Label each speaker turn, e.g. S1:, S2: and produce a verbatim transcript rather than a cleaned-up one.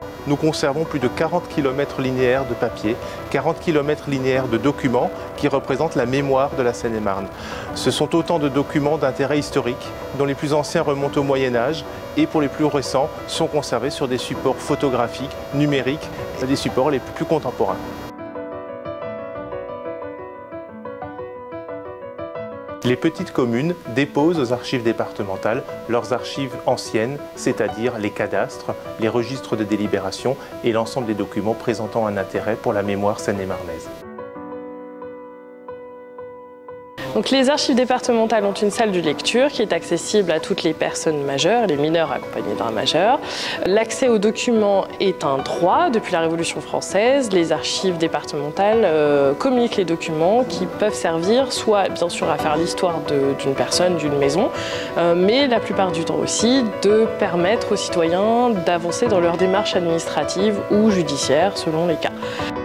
S1: Nous conservons plus de quarante kilomètres linéaires de papier, quarante kilomètres linéaires de documents qui représentent la mémoire de la Seine-et-Marne. Ce sont autant de documents d'intérêt historique, dont les plus anciens remontent au Moyen-Âge et pour les plus récents sont conservés sur des supports photographiques, numériques, des supports les plus contemporains. Les petites communes déposent aux archives départementales leurs archives anciennes, c'est-à-dire les cadastres, les registres de délibération et l'ensemble des documents présentant un intérêt pour la mémoire seine-et-marnaise.
S2: Donc, les archives départementales ont une salle de lecture qui est accessible à toutes les personnes majeures, les mineurs accompagnés d'un majeur. L'accès aux documents est un droit depuis la Révolution française. Les archives départementales euh, communiquent les documents qui peuvent servir soit bien sûr à faire l'histoire d'une personne, d'une maison, euh, mais la plupart du temps aussi de permettre aux citoyens d'avancer dans leur démarche administrative ou judiciaire selon les cas.